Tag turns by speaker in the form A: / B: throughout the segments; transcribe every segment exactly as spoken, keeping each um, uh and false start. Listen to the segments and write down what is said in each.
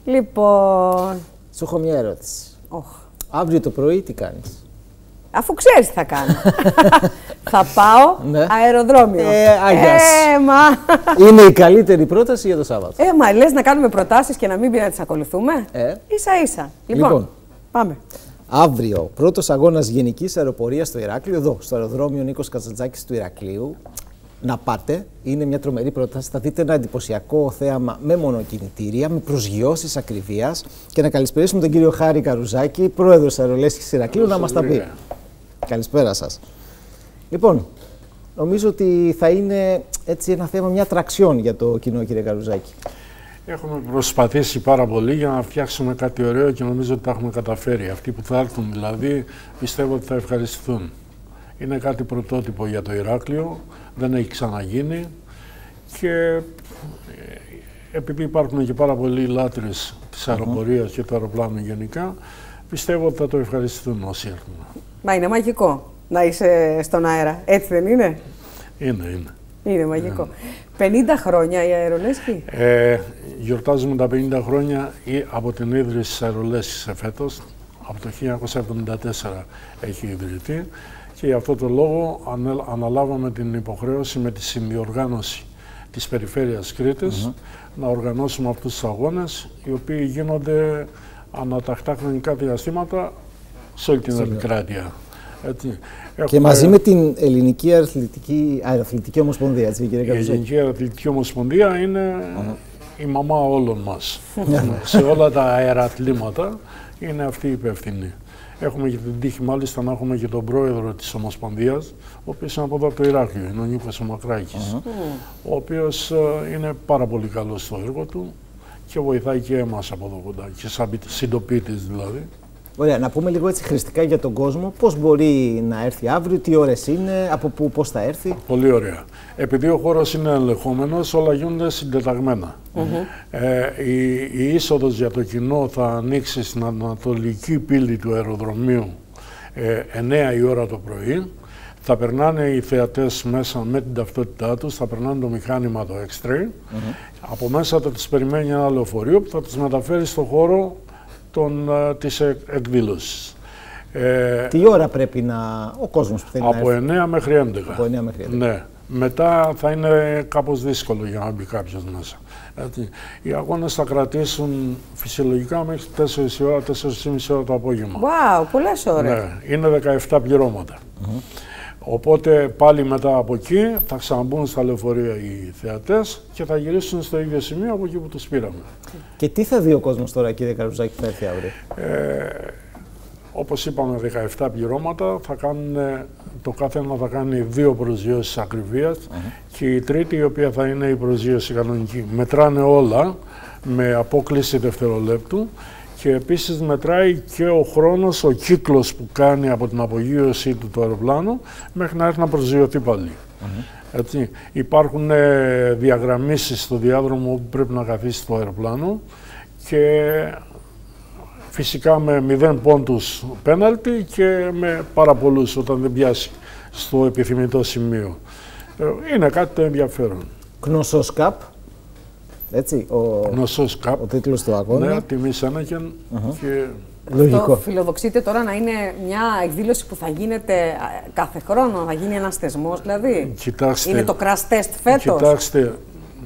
A: Λοιπόν.
B: Σου έχω μια ερώτηση.
A: Oh.
B: Αύριο το πρωί τι κάνεις?
A: Αφού ξέρεις τι θα κάνω. Θα πάω
B: ναι.
A: αεροδρόμιο.
B: Ε, αγιάς.
A: Ε, μα.
B: Είναι η καλύτερη πρόταση για το Σάββατο.
A: Ε, μα λες να κάνουμε προτάσεις και να μην πει να τις ακολουθούμε.
B: Ε.
A: Ίσα ίσα. Λοιπόν,
B: λοιπόν,
A: πάμε.
B: Αύριο, πρώτος αγώνας γενικής αεροπορίας στο Ηράκλειο, εδώ, στο αεροδρόμιο Νίκος Καζαντζάκης του Ηρακλείου. Να πάτε, είναι μια τρομερή πρόταση. Θα δείτε ένα εντυπωσιακό θέαμα με μονοκινητήρια, με προσγειώσεις ακριβίας και να καλησπερίσουμε τον κύριο Χάρη Καρουζάκη, πρόεδρος Αερολέσχης Ηρακλείου, να μας τα πει. Καλησπέρα σας. Λοιπόν, νομίζω ότι θα είναι έτσι ένα θέμα, μια τραξιόν για το κοινό, κύριε Καρουζάκη.
C: Έχουμε προσπαθήσει πάρα πολύ για να φτιάξουμε κάτι ωραίο και νομίζω ότι τα έχουμε καταφέρει. Αυτοί που θα έρθουν δηλαδή πιστεύω ότι θα ευχαριστηθούν. Είναι κάτι πρωτότυπο για το Ηράκλειο, δεν έχει ξαναγίνει και επειδή υπάρχουν και πάρα πολλοί λάτρες της αεροπορίας mm-hmm. και του αεροπλάνου γενικά, πιστεύω ότι θα το ευχαριστηθούν όσοι έρθουν.
A: Μα είναι μαγικό να είσαι στον αέρα, έτσι δεν είναι?
C: Είναι, είναι.
A: Είναι μαγικό. πενήντα χρόνια η Αερολέσχη.
C: Ε, γιορτάζουμε τα πενήντα χρόνια από την ίδρυση της Αερολέσχης εφέτος. Από το χίλια εννιακόσια εβδομήντα τέσσερα έχει ιδρυθεί και για αυτό το λόγο αναλάβαμε την υποχρέωση με τη συνδιοργάνωση της Περιφέρειας Κρήτης mm-hmm. να οργανώσουμε αυτούς τους αγώνες, οι οποίοι γίνονται ανατακτά χρονικά διαστήματα σε όλη την επικράτεια. Έτσι.
B: Και
C: έχουμε...
B: μαζί με την Ελληνική Αεραθλητική, Αεραθλητική Ομοσπονδία, έτσι, κύριε Καρουζάκη.
C: Η Ελληνική Αεραθλητική Ομοσπονδία είναι uh-huh. η μαμά όλων μας. Σε όλα τα αερατλήματα είναι αυτή η υπεύθυνη. Έχουμε και την τύχη μάλιστα να έχουμε και τον πρόεδρο της Ομοσπονδίας, ο οποίος είναι από εδώ από το Ηράκλειο, είναι ο Νίκος Μακράκης, uh-huh. ο οποίος uh, είναι πάρα πολύ καλός στο έργο του και βοηθάει και εμάς από εδώ κοντά, και σαν συντοπίτης δηλαδή.
B: Ωραία, να πούμε λίγο έτσι χρηστικά για τον κόσμο, πώς μπορεί να έρθει αύριο, τι ώρες είναι, από πού, πώς θα έρθει.
C: Πολύ ωραία. Επειδή ο χώρος είναι ελεγχόμενος, όλα γίνονται συντεταγμένα. Mm-hmm. ε, η, η είσοδος για το κοινό θα ανοίξει στην ανατολική πύλη του αεροδρομίου ε, εννιά η ώρα το πρωί. Θα περνάνε οι θεατές μέσα με την ταυτότητά τους, θα περνάνε το μηχάνημα το X-Ray. Mm-hmm. Από μέσα θα τους περιμένει ένα λεωφορείο που θα τους μεταφέρει στο χώρο Των, uh, της εκδήλωσης.
B: Ε, Τι ώρα πρέπει να ο κόσμος που θέλει
C: από
B: να έρθει?
C: εννιά μέχρι έντεκα.
B: Από εννιά μέχρι έντεκα.
C: Ναι. Μετά θα είναι κάπως δύσκολο για να μπει κάποιος μέσα. Έτσι. Οι αγώνες θα κρατήσουν φυσιολογικά μέχρι τέσσερις η ώρα, τέσσερις και μισή ώρα το απόγευμα.
A: Wow, πολλές ώρες.
C: Ναι. Είναι δεκαεπτά πληρώματα.
B: Mm-hmm.
C: Οπότε πάλι μετά από εκεί θα ξαναμπούν στα λεωφορεία οι θεατές και θα γυρίσουν στο ίδιο σημείο από εκεί που τους πήραμε.
B: Και τι θα δει ο κόσμος τώρα, κύριε Καρουζάκη, που θα έρθει αύριο?
C: Ε, όπως είπαμε, δεκαεπτά πληρώματα, θα κάνουν, το κάθε ένα θα κάνει δύο προσγειώσεις ακριβίας mm-hmm. και η τρίτη, η οποία θα είναι η προσγείωση κανονική. Μετράνε όλα με απόκλιση δευτερολέπτου και επίσης μετράει και ο χρόνος, ο κύκλος που κάνει από την απογείωσή του το αεροπλάνο μέχρι να έρθει να προσγειωθεί πάλι. Mm-hmm. Έτσι. Υπάρχουν ε, διαγραμμίσεις στο διάδρομο που πρέπει να καθίσει το αεροπλάνο και φυσικά με μηδέν πόντους πέναλτι και με πάρα πολλούς όταν δεν πιάσει στο επιθυμητό σημείο. Ε, είναι κάτι το ενδιαφέρον.
B: Κνωσός Cup. Έτσι, ο,
C: Κνωσός Cup.
B: Ο τίτλος του αγώνα.
C: Ναι, τιμή Σένεκεν
B: uh-huh.
C: και...
A: Λογικό. Φιλοδοξείτε τώρα να είναι μια εκδήλωση που θα γίνεται κάθε χρόνο, θα γίνει ένας θεσμός δηλαδή.
C: Κοιτάξτε,
A: είναι το crash test φέτος.
C: Κοιτάξτε,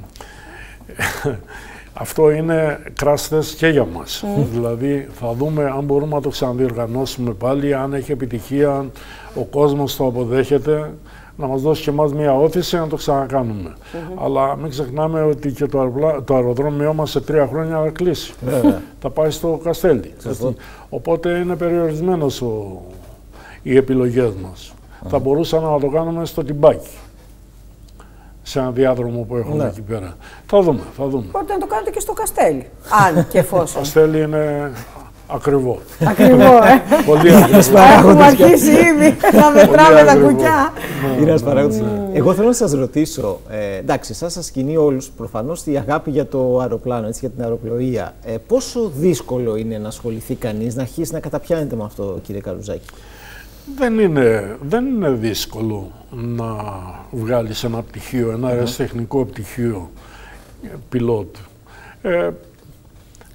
C: αυτό είναι crash test και για μας. Mm. Δηλαδή θα δούμε αν μπορούμε να το ξαναδιοργανώσουμε πάλι, αν έχει επιτυχία, ο κόσμος το αποδέχεται, να μας δώσει και εμάς μια όθηση να το ξανακάνουμε. Mm-hmm. Αλλά μην ξεχνάμε ότι και το, αεροπλά, το αεροδρόμιό μας σε τρία χρόνια θα κλείσει. Yeah. Θα πάει στο Καστέλι. Οπότε είναι περιορισμένος ο, οι επιλογές μας. Mm-hmm. Θα μπορούσαμε να το κάνουμε στο Τιμπάκι. Σε ένα διάδρομο που έχουμε yeah. εκεί πέρα. Θα δούμε, θα δούμε.
A: Μπορείτε να το κάνετε και στο Καστέλι. Αν και εφόσον.
C: Το Καστέλι είναι ακριβό.
A: Ακριβό, ε.
C: Πολύ ακριβό.
A: Έχουμε αρχίσει ήδη να μετράμε τα κουκιά.
B: Είναι ένας παράγοντας. Εγώ θέλω να σας ρωτήσω, ε, εντάξει, εσάς σας κινεί όλους προφανώς η αγάπη για το αεροπλάνο, έτσι, για την αεροπλοεία. Ε, πόσο δύσκολο είναι να ασχοληθεί κανείς, να αρχίσει να καταπιάνεται με αυτό, κύριε Καρουζάκη?
C: Δεν είναι, δεν είναι δύσκολο να βγάλεις ένα πτυχίο, ένα αεραστεχνικό πτυχίο πιλότου. Ε,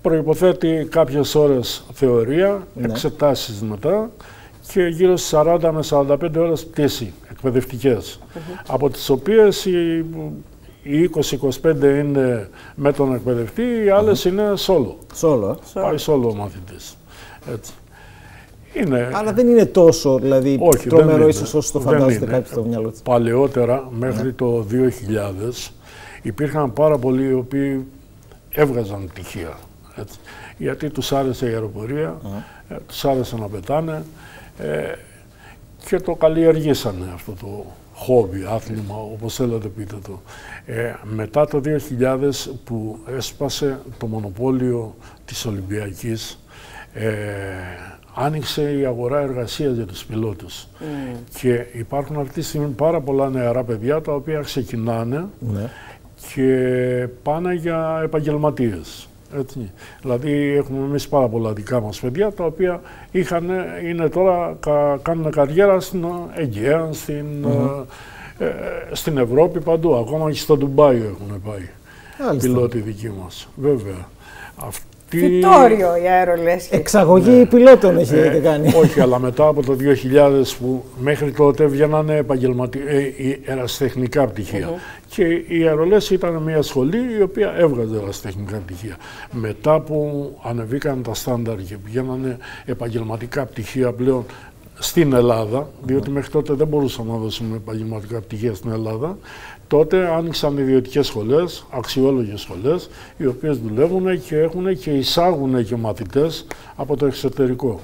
C: προϋποθέτει κάποιες ώρες θεωρία, ναι. εξετάσεις μετά και γύρω στις σαράντα με σαράντα πέντε ώρες πτήση εκπαιδευτικές, mm-hmm. από τις οποίες οι, οι είκοσι με είκοσι πέντε είναι με τον εκπαιδευτή, οι άλλες mm-hmm. είναι solo.
B: Solo.
C: Πάει solo ο μαθητής. Έτσι. Είναι...
B: Αλλά δεν είναι τόσο, δηλαδή,
C: όχι,
B: τρομερό ίσως όσο το φαντάζεται κάποιος στο μυαλό του.
C: Παλαιότερα, μέχρι ναι. το δύο χιλιάδες, υπήρχαν πάρα πολλοί οι οποίοι έβγαζαν πτυχία. Έτσι. Γιατί τους άρεσε η αεροπορία, mm. ε, τους άρεσε να πετάνε ε, και το καλλιεργήσανε αυτό το χόμπι, άθλημα, όπως θέλετε πείτε το. Ε, μετά το δύο χιλιάδες που έσπασε το μονοπόλιο της Ολυμπιακής, ε, άνοιξε η αγορά εργασίας για τους πιλότους. Mm. Και υπάρχουν αυτή τη στιγμή πάρα πολλά νεαρά παιδιά τα οποία ξεκινάνε mm. και πάνε για επαγγελματίες. Έτσι. Δηλαδή έχουμε εμείς πάρα πολλά δικά μας παιδιά τα οποία είχαν, είναι τώρα, κα, κάνουν καριέρα στην Αιγαία, στην, mm-hmm. ε, ε, στην Ευρώπη, παντού. Ακόμα και στο Ντουμπάι έχουν πάει. Άλιστα. Πιλότοι δικοί μας. Βέβαια. Αυτή...
A: Φυτόριο η αερολέσχη.
B: Εξαγωγή ναι. πιλότων έχετε ε, κάνει.
C: Όχι, αλλά μετά από το δύο χιλιάδες που μέχρι τότε βγαίνανε επαγγελματι... ε, ερασιτεχνικά πτυχία. Mm-hmm. Και η αερολέσχη ήταν μια σχολή η οποία έβγαζε ερασιτεχνικά πτυχία. Μετά που ανεβήκαν τα στάνταρ και βγαίνανε επαγγελματικά πτυχία πλέον στην Ελλάδα, διότι mm-hmm. μέχρι τότε δεν μπορούσαμε να δώσουμε επαγγελματικά πτυχία στην Ελλάδα, τότε άνοιξαν ιδιωτικές σχολές, αξιόλογες σχολές, οι οποίες δουλεύουν και έχουν και εισάγουν και μαθητές από το εξωτερικό.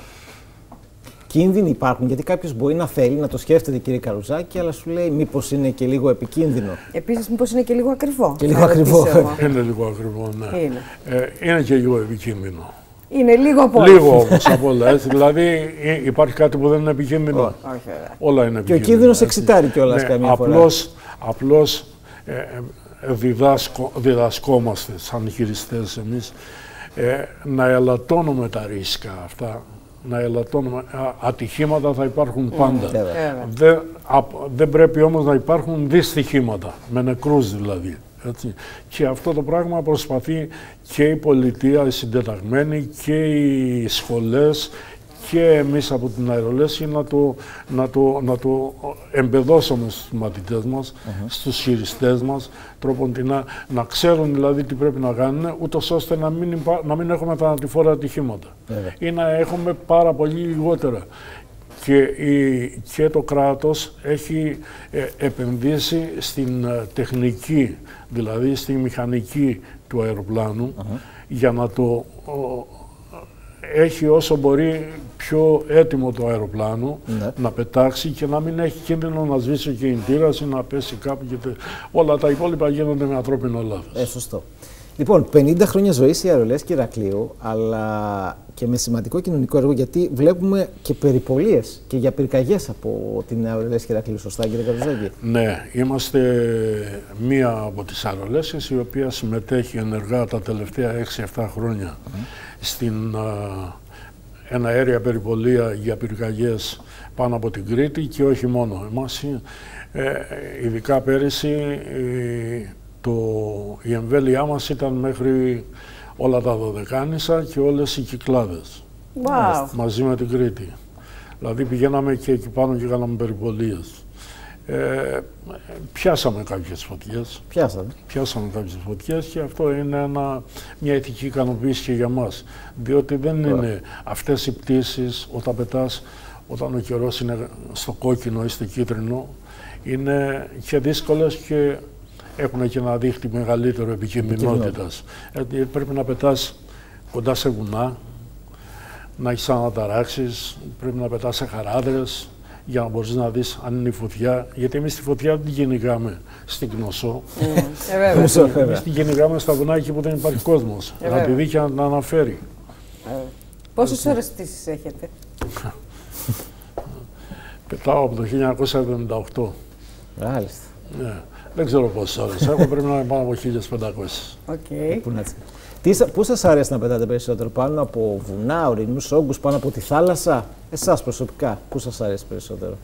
B: Κίνδυνοι υπάρχουν, γιατί κάποιος μπορεί να θέλει να το σκέφτεται, κύριε Καρουζάκη, αλλά σου λέει μήπως είναι και λίγο επικίνδυνο.
A: Επίσης, μήπως είναι και λίγο ακριβό.
B: Και λίγο ακριβό.
C: Είναι λίγο ακριβό, ναι.
A: Είναι.
C: Ε, είναι και λίγο επικίνδυνο.
A: Είναι λίγο από όλα.
C: Λίγο όμως από όλα. Έτσι. Δηλαδή υπάρχει κάτι που δεν είναι επικίνδυνο.
A: Όχι,
C: όλα είναι επικίνδυνα.
B: Και ο κίνδυνος εξητάρει κιόλας
C: ναι,
B: καμία
C: απλώς,
B: φορά.
C: Απλώς ε, διδάσκω, διδασκόμαστε σαν χειριστές εμείς ε, να ελαττώνουμε τα ρίσκα αυτά. Να ελαττώνουμε. Ατυχήματα θα υπάρχουν πάντα. Mm, δεν, α, δεν πρέπει όμως να υπάρχουν δυστυχήματα, με νεκρούς δηλαδή. Έτσι. Και αυτό το πράγμα προσπαθεί και η πολιτεία, οι συντεταγμένοι και οι σχολές και εμείς από την αερολέσχη να το, να το, να το εμπεδώσουμε στους μαθητές μας, uh-huh. στους χειριστές μας, τρόποντινά, να ξέρουν δηλαδή τι πρέπει να κάνουν, ούτως ώστε να μην, υπά, να μην έχουμε θανατηφόρα ατυχήματα uh-huh. ή να έχουμε πάρα πολύ λιγότερα. Και, η, και το κράτος έχει ε, επενδύσει στην ε, τεχνική, δηλαδή στη μηχανική του αεροπλάνου, uh-huh. για να το ο, έχει όσο μπορεί πιο έτοιμο το αεροπλάνο uh-huh. να πετάξει και να μην έχει κίνδυνο να σβήσει ο κινητήρας ή να πέσει κάπου. Και τε, όλα τα υπόλοιπα γίνονται με ανθρώπινο λάθος.
B: Ε, σωστό. Λοιπόν, πενήντα χρόνια ζωής η αερολέσχη Ηρακλείου, αλλά και με σημαντικό κοινωνικό έργο, γιατί βλέπουμε και περιπολίες και για πυρκαγιές από την αερολέσχη Ηρακλείου. Σωστά, κύριε Καρουζάκη?
C: Ναι, είμαστε μία από τις αερολέσχες η οποία συμμετέχει ενεργά τα τελευταία έξι εφτά χρόνια mm. στην uh, ένα αέρια περιπολία για πυρκαγιές πάνω από την Κρήτη και όχι μόνο. Εμάς, ε, ειδικά πέρυσι, ε, Το, η εμβέλειά μας ήταν μέχρι όλα τα Δωδεκάνησα και όλες οι Κυκλάδες.
A: Wow.
C: Μαζί με την Κρήτη. Δηλαδή πηγαίναμε και εκεί πάνω και κάναμε περιπολίες. Ε, πιάσαμε κάποιες φωτιές.
B: Πιάσαμε.
C: Πιάσαμε κάποιες φωτιές και αυτό είναι ένα, μια ηθική ικανοποίηση και για μας. Διότι δεν yeah. είναι αυτές οι πτήσεις όταν πετάς, όταν ο καιρός είναι στο κόκκινο ή στο κίτρινο, είναι και δύσκολες και έχουν και ένα δίχτυ μεγαλύτερο επικίνδυνοτητας. Ε, πρέπει να πετάς κοντά σε βουνά, να έχεις αναταράξεις, πρέπει να πετάς σε χαράδρες για να μπορείς να δεις αν είναι η φωτιά. Γιατί εμείς τη φωτιά δεν την κυνηγάμε στην Κνωσό.
A: Ε,
C: εμείς την κυνηγάμε στα βουνά εκεί που δεν υπάρχει κόσμος. Ε, να τη δει και να την αναφέρει.
A: Ε, Πόσες ώρες πτήσεις έχετε?
C: Πετάω από το χίλια εννιακόσια εβδομήντα οκτώ.
B: Μάλιστα.
C: Ναι. Δεν ξέρω πόσες ώρες έχω, πρέπει να είναι πάνω από χίλιες πεντακόσιες.
A: Okay.
B: Πού σας αρέσει να πετάτε περισσότερο, πάνω από βουνά, ορεινούς όγκους, πάνω από τη θάλασσα? Εσάς προσωπικά, πού σας αρέσει περισσότερο?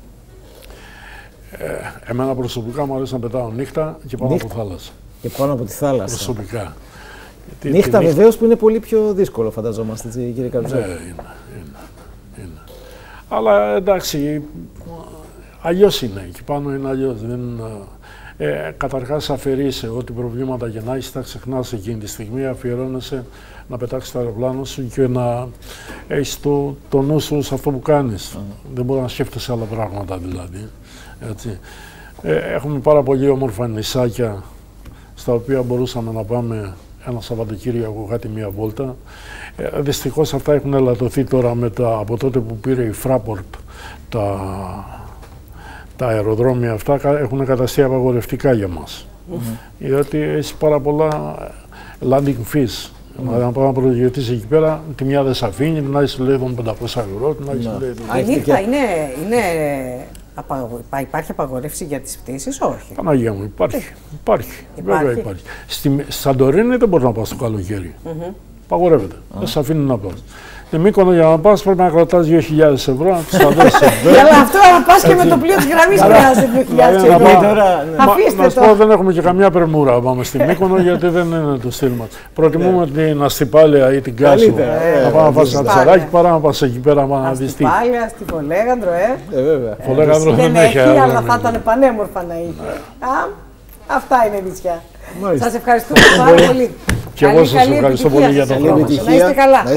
C: Ε, εμένα προσωπικά μου αρέσει να πετάω νύχτα και πάνω νύχτα. από θάλασσα.
B: Και πάνω από τη θάλασσα.
C: Προσωπικά. Γιατί
B: Νύχτα
C: νύχτα...
B: βεβαίως που είναι πολύ πιο δύσκολο, φανταζόμαστε, έτσι, κύριε Καρουζάκη.
C: Ναι, είναι, είναι, είναι. Αλλά εντάξει, αλλιώς είναι. Εκεί πάνω είναι αλλιώς. Δεν, ε, καταρχάς αφαιρείσαι ό,τι προβλήματα γεννάεις, τα ξεχνάς εκείνη τη στιγμή, αφιερώνεσαι να πετάξεις το αεροπλάνο σου και να έχεις το, το νου σου σε αυτό που κάνεις. Mm. Δεν μπορεί να σκέφτεσαι άλλα πράγματα δηλαδή. Έτσι. Ε, έχουμε πάρα πολύ όμορφα νησάκια στα οποία μπορούσαμε να πάμε ένα Σαββατοκύριακο κάτι μία βόλτα. Ε, δυστυχώς αυτά έχουν ελαττωθεί τώρα με τα, από τότε που πήρε η Fraport τα, τα αεροδρόμια αυτά έχουν καταστεί απαγορευτικά για μας. Mm-hmm. Γιατί έχει πάρα πολλά landing fees. Mm. Να πάει να προσγειωθείς εκεί πέρα, τη μια δεν σε αφήνει, την άλλη σου λέει πεντακόσια ευρώ, την άλλη σου λέει...
A: Η νύχτα είναι, είναι απαγω... υπάρχει απαγορεύση για τις πτήσεις, όχι?
C: Παναγία μου, υπάρχει, υπάρχει,
A: υπάρχει.
C: Βέβαια υπάρχει. Στη Σαντορίνη δεν μπορεί να πας το καλοκαίρι, mm-hmm. Απαγορεύεται, mm. δεν σε αφήνει να πας. Στη Μύκονο για να πας πρέπει να κρατάς δύο χιλιάδες ευρώ, να τους τα δώσεις.
A: Αλλά αυτό να πας και με το πλοίο της γραμμής χρειάζεται δύο χιλιάδες ευρώ. Αφήστε
C: το. Να σου πω, δεν έχουμε και καμιά πρεμούρα να πάμε στη Μύκονο γιατί δεν είναι το στυλ μας. Προτιμούμε την Αστυπάλαια ή την Κάσο να πάμε να φας ένα ψαράκι παρά να πας εκεί πέρα να δεις τι.
A: Αστυπάλαια, στη Φολέγανδρο, ε.
C: Φολέγανδρο δεν έχει.
A: Αλλά θα ήταν πανέμορφα να είχε. Αυτά είναι νησιά. Σας ευχαριστούμε πάρα πολύ.
C: Και εγώ σας ευχαριστώ πολύ για τον χρόνο.
A: Να είστε καλά.